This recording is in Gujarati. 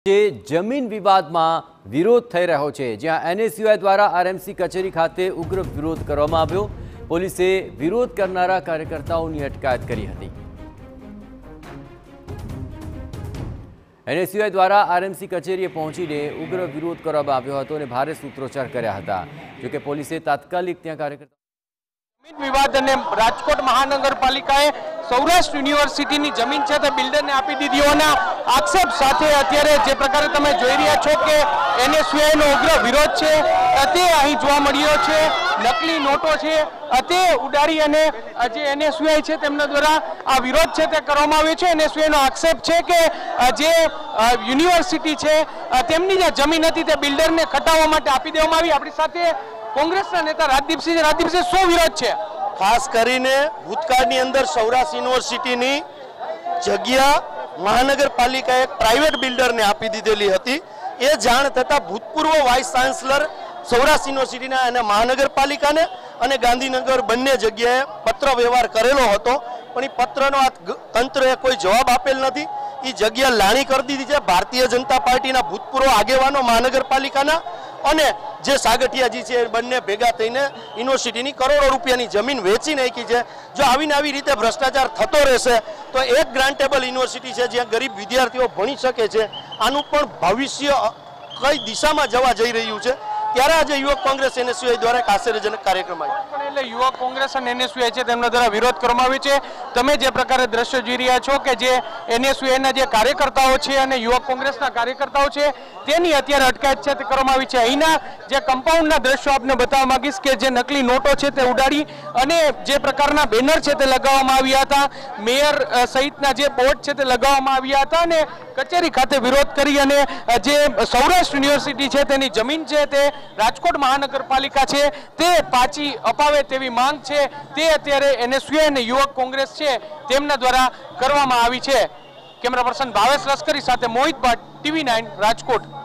जमीन विवाद में विरोध थई रह्यो छे, ज्यां एनएसयूआई द्वारा आरएमसी कचेरी खाते उग्र विरोध करवामां आव्यो। पोलीसे विरोध करनारा कार्यकर्ताओनी अटकायत करी हती। एनएसयूआई द्वारा आरएमसी कचेरीए पहोंचीने उग्र विरोध करवामां आव्यो हतो अने भारे सूत्रोच्चार कर्या हता। जो कि पोलीसे तात्कालिक त्यां कार्यकर्ता जमीन विवाद अने राजकोट महानगरपालिकाए सौराष्ट्र यूनिवर्सिटी जमीन है तो बिल्डर ने आपी दीधी होना आक्षेप साथे अत्यारे जे प्रकारे तमे जोई रह्या छो के एनएसयूआई नो उग्र विरोध छे ते અહીં જોવા મળ્યો છે। નકલી નોટો છે તે ઉડાડી અને જે એનએસયુઆઈ છે તેમના દ્વારા આ વિરોધ છે તે કરવામાં આવ્યો છે। એનએસયુઆઈ નો આક્ષેપ છે કે જે યુનિવર્સિટી છે તેમની જે જમીન હતી તે બિલ્ડરને ખટાવવા માટે આપી દેવામાં આવી। આપણી સાથે કોંગ્રેસના નેતા રાજદીપસિંહ શું વિરોધ છે? खास करीने भूतकाळनी अंदर सौराष्ट्र यूनिवर्सिटीनी जग्या महानगरपालिकाए प्राइवेट बिल्डर ने आपी दीधेली हती। ए जाण थता भूतपूर्व वाइस चांसलर सौराष्ट्र यूनिवर्सिटीना अने महानगरपालिकाने अने गांधीनगर बंने जग्याए पत्र व्यवहार करेलो हतो, पण ई पत्रनो आ तंत्रए कोई जवाब आपेल नथी। ई जग्या लाणी कर दीधी छे। भारतीय जनता पार्टीना भूतपूर्व आगेवानो महानगरपालिकाना અને જે સાગઠિયાજી છે બંને ભેગા થઈને યુનિવર્સિટીની કરોડો રૂપિયાની જમીન વેચી નાખી છે। જો આવીને આવી રીતે ભ્રષ્ટાચાર થતો રહેશે તો એક ગ્રાન્ટેબલ યુનિવર્સિટી છે જ્યાં ગરીબ વિદ્યાર્થીઓ ભણી શકે છે, આનું પણ ભવિષ્ય કઈ દિશામાં જવા જઈ રહ્યું છે। ત્યારે આજે યુવક કોંગ્રેસ એનએસયુઆઈ દ્વારા એક આશ્ચર્યજનક કાર્યક્રમ આવ્યો। એટલે યુવક કોંગ્રેસ અને એનએસયુઆઈ છે તેમના દ્વારા વિરોધ કરવામાં આવ્યો છે। તમે જે પ્રકારે દ્રશ્ય જોઈ રહ્યા છો કે જે એનએસયુઆઈના જે કાર્યકર્તાઓ છે અને યુવક કોંગ્રેસના કાર્યકર્તાઓ છે તેની અત્યારે અટકાયત છે તે કરવામાં આવી છે। અહીંના જે કમ્પાઉન્ડના દ્રશ્યો આપને બતાવવા માંગીશ કે જે નકલી નોટો છે તે ઉડાડી અને જે પ્રકારના બેનર છે તે લગાવવામાં આવ્યા હતા, મેયર સહિતના જે બોર્ડ છે તે લગાવવામાં આવ્યા હતા અને કચેરી ખાતે વિરોધ કરી અને જે સૌરાષ્ટ્ર યુનિવર્સિટી છે તેની જમીન છે તે રાજકોટ મહાનગરપાલિકા છે તે પાછી અપાવે તેવી માંગ છે તે અત્યારે એનએસયુઆઈ અને યુવક કોંગ્રેસ છે તેમના દ્વારા કરવામાં આવી છે। કેમેરા પર્સન ભાવેશ લશ્કરી સાથે મોહિત ભટ્ટ, TV9 રાજકોટ।